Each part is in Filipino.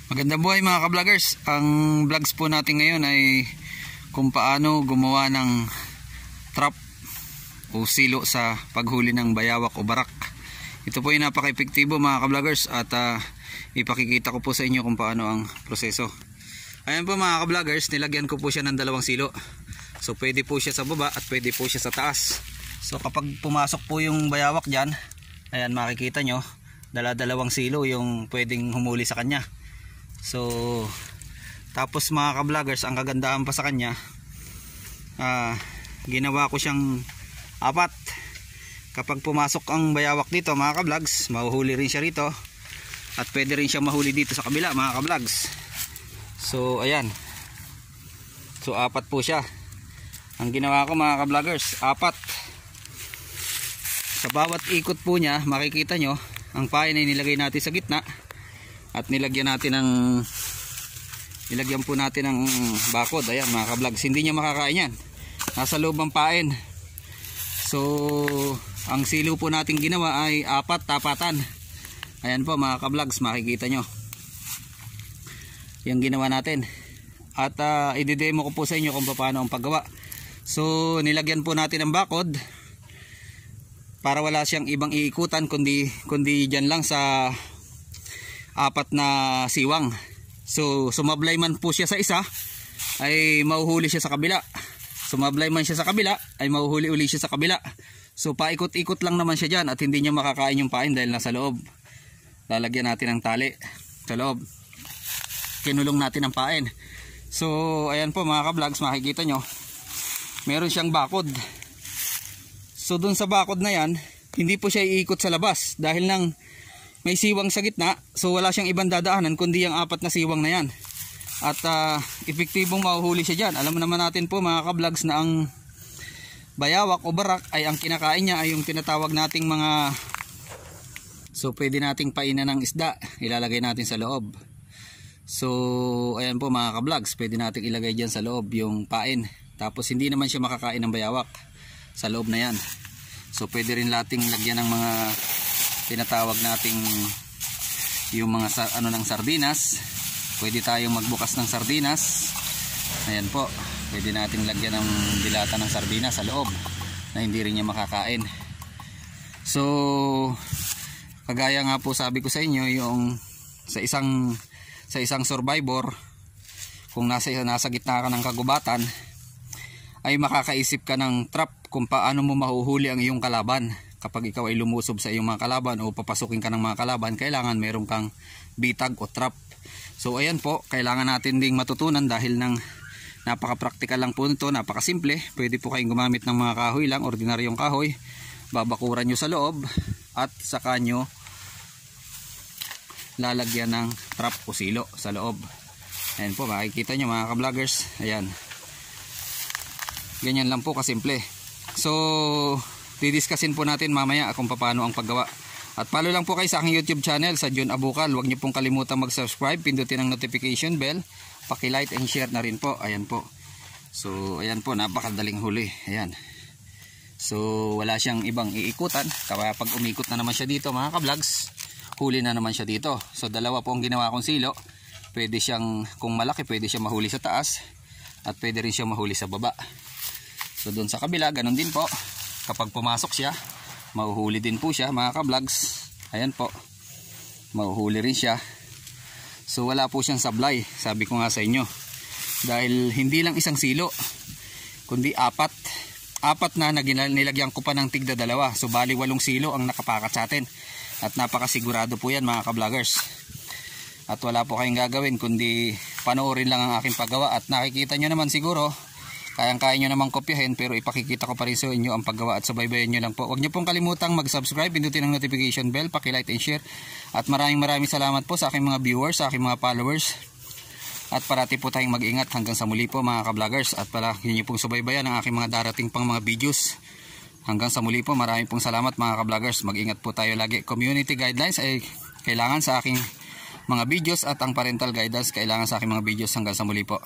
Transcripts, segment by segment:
Magandang buhay mga ka-vloggers. Ang vlogs po natin ngayon ay kung paano gumawa ng trap o silo sa paghuli ng bayawak o barak. Ito po ay napaka-epektibo mga ka-vloggers at ipakikita ko po sa inyo kung paano ang proseso. Ayan po mga ka-vloggers, nilagyan ko po siya ng dalawang silo. So pwede po siya sa baba at pwede po siya sa taas. So kapag pumasok po yung bayawak dyan, ayan makikita nyo, dalawang silo yung pwedeng humuli sa kanya. So tapos mga ka-vloggers, ang kagandahan pa sa kanya, ginawa ko siyang apat. Kapag pumasok ang bayawak dito mga ka-vlogs, mahuhuli rin siya rito at pwede rin siya mahuli dito sa kabila mga ka-vlogs. So ayan, so apat po siya ang ginawa ko mga ka-vloggers, apat. Sa bawat ikot po niya makikita nyo, ang pain ay nilagay natin sa gitna at nilagyan po natin ng bakod. Ayan mga ka-vlogs, hindi niya makakain yan, nasa loob ang pain. So ang silo po natin ginawa ay apat tapatan. Ayan po mga ka-vlogs, makikita nyo yung ginawa natin at i-demo ko po sa inyo kung paano ang paggawa. So nilagyan po natin ng bakod para wala siyang ibang iikutan kundi dyan lang sa apat na siwang. So sumablay man po siya sa isa ay mahuhuli siya sa kabila, sumablay man siya sa kabila ay mahuhuli uli siya sa kabila. So paikot-ikot lang naman siya dyan at hindi niya makakain yung pain dahil nasa loob. Lalagyan natin ng tali sa loob, kinulong natin ang pain. So ayan po mga ka-vlogs, makikita nyo meron siyang bakod. So dun sa bakod na yan, hindi po siya iikot sa labas dahil nang may siwang sa gitna. So wala siyang ibang dadaanan kundi yung apat na siwang na yan. At epektibong mahuhuli siya dyan. Alam naman natin po mga ka-vlogs na ang bayawak o barak ay ang kinakain niya ay yung tinatawag nating mga, so pwede nating painan ng isda, ilalagay natin sa loob. So ayan po mga ka-vlogs, pwede nating ilagay dyan sa loob yung pain. Tapos hindi naman siya makakain ng bayawak sa loob na yan. So pwede rin nating lagyan ng mga tinatawag nating yung mga ng sardinas. Pwede tayong magbukas ng sardinas. Ayan po, pwede nating lagyan ng dilata ng sardinas sa loob na hindi rin niya makakain. So kagaya nga po sabi ko sa inyo, yung sa isang survivor, kung nasa gitna ka ng kagubatan, ay makakaisip ka ng trap kung paano mo mahuhuli ang iyong kalaban. Kapag ikaw ay lumusob sa iyong mga kalaban o papasukin ka ng mga kalaban, kailangan meron kang bitag o trap. So ayan po, kailangan natin ding matutunan dahil ng napaka-practical lang po nito, napakasimple. Pwede po kayong gumamit ng mga kahoy lang, ordinaryong kahoy, babakuran nyo sa loob at saka nyo lalagyan ng trap o silo sa loob. Ayan po, makikita nyo mga ka-vloggers, ayan, ganyan lang po kasimple. So didiscusin po natin mamaya kung paano ang paggawa. At follow lang po kayo sa aking YouTube channel sa John Abukal. Huwag niyo pong kalimutan mag-subscribe, pindutin ang notification bell, paki-like and share na rin po. Ayan po. So ayan po, napakadaling huli. Ayan. So wala siyang ibang iikutan. Kaya pag umikot na naman siya dito mga ka-vlogs, huli na naman siya dito. So dalawa po ang ginawa kong silo. Pwede siyang, kung malaki, pwede siya mahuli sa taas at pwede rin siya mahuli sa baba. So doon sa kabila, ganun din po. Kapag pumasok siya, mahuhuli din po siya mga ka-vlogs. Ayan po, mahuhuli rin siya. So wala po siyang sablay, sabi ko nga sa inyo, dahil hindi lang isang silo kundi apat na nilagyan ko pa ng tigda dalawa. So bali 8 silo ang nakapakat sa atin at napakasigurado po yan mga ka-vloggers. At wala po kayong gagawin kundi panoorin lang ang aking paggawa. At nakikita nyo naman siguro, kayang-kaya nyo namang kopyahin, pero ipakikita ko pa rin sa inyo ang paggawa at subaybayan nyo lang po. Huwag nyo pong kalimutang mag-subscribe, pindutin ang notification bell, paki-like and share. At maraming salamat po sa aking mga viewers, sa aking mga followers. At parati po tayong mag-ingat hanggang sa muli po mga ka-vloggers. At pala yun nyo pong subaybayan ang aking mga darating pang mga videos. Hanggang sa muli po, maraming pong salamat mga ka-vloggers. Mag-ingat po tayo lagi. Community guidelines ay kailangan sa aking mga videos at ang parental guidance kailangan sa aking mga videos. Hanggang sa muli po.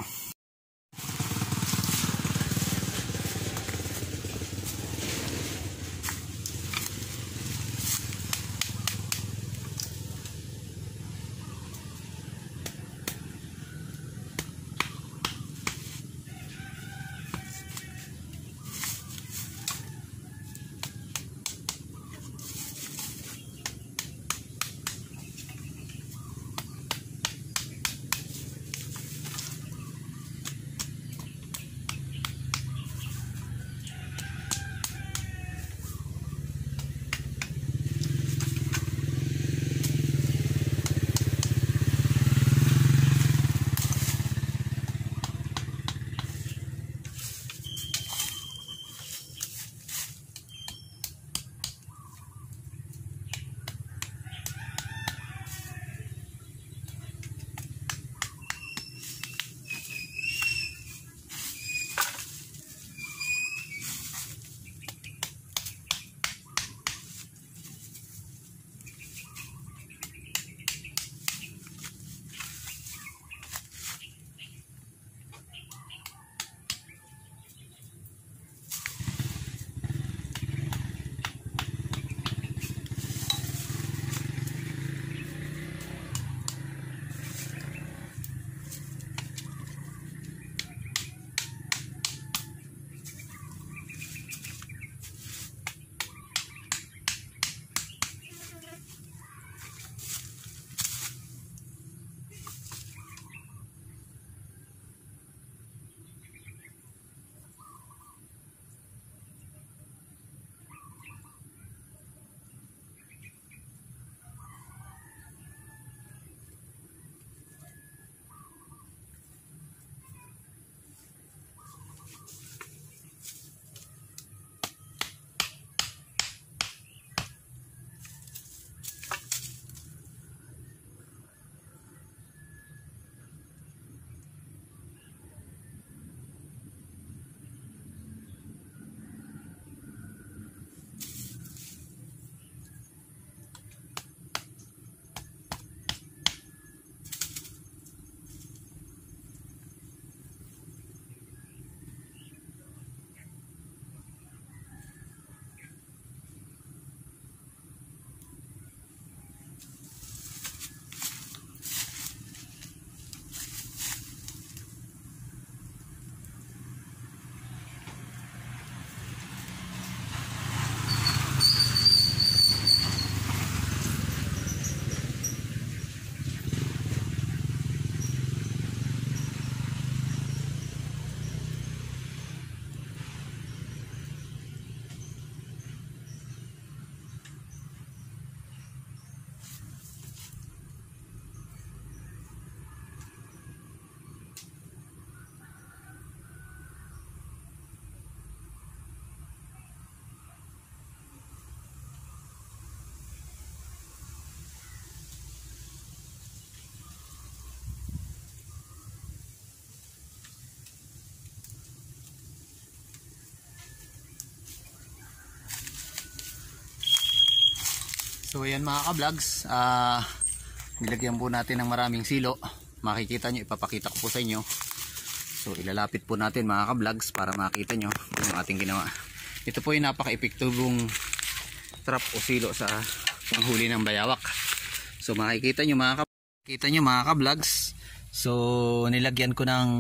So ayan mga ka-vlogs, nilagyan po natin ng maraming silo. Makikita nyo, ipapakita ko po sa inyo. So ilalapit po natin mga ka-vlogs para makita nyo yung ating ginawa. Ito po yung napaka-epektibong trap o silo sa panghuli ng bayawak. So makikita nyo mga ka-vlogs. So nilagyan ko ng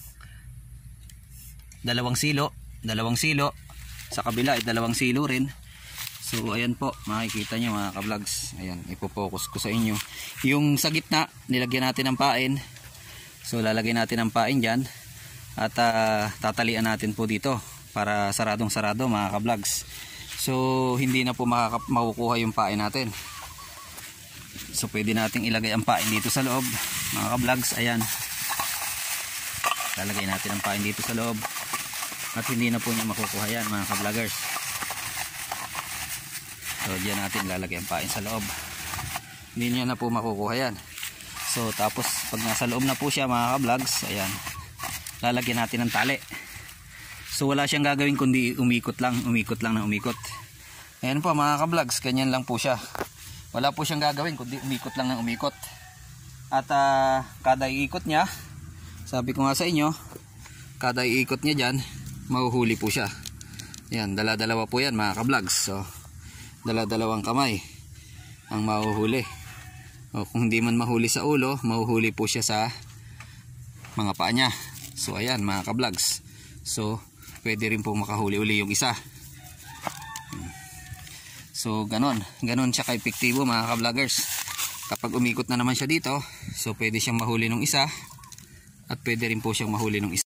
dalawang silo. Sa kabila ay dalawang silo rin. So ayan po, makikita nyo mga ka-vlogs. Ayan, ipo-focus ko sa inyo. Yung sa gitna, nilagyan natin ng pain. So lalagyan natin ng pain dyan. At tatalian natin po dito para saradong sarado mga ka-vlogs. So hindi na po makukuha yung pain natin. So pwede nating ilagay ang pain dito sa loob mga ka-vlogs. Ayan, lalagay natin ang pain dito sa loob. At hindi na po niya makukuha yan mga ka-vloggers. So diyan natin lalagay ang pain sa loob. Hindi niya na po makukuha yan. So tapos pag nasa loob na po siya mga ka-vlogs, ayan, lalagyan natin ng tali. So wala siyang gagawin kundi umikot lang ng umikot. Ayan po mga ka-vlogs, ganyan lang po siya. Wala po siyang gagawin kundi umikot lang ng umikot. At kada iikot niya, sabi ko nga sa inyo, kada iikot niya dyan, mahuhuli po siya. Ayan, dala-dalawa po yan mga ka-vlogs. So dala-dalawang kamay ang mahuhuli. O kung hindi man mahuli sa ulo, mahuhuli po siya sa mga paa niya. So ayan mga ka-vlogs. So pwede rin po makahuli uli yung isa. So ganon siya ka-epektibo mga ka-vloggers. Kapag umikot na naman siya dito, so pwede siyang mahuli ng isa at pwede rin po siyang mahuli ng isa.